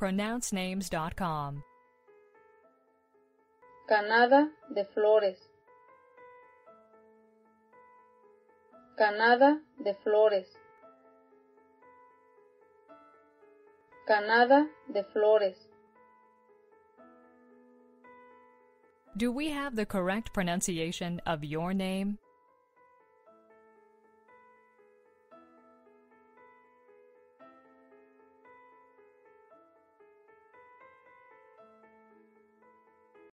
pronouncenames.com. Canada de Flores. Canada de Flores. Canada de Flores. Do we have the correct pronunciation of your name?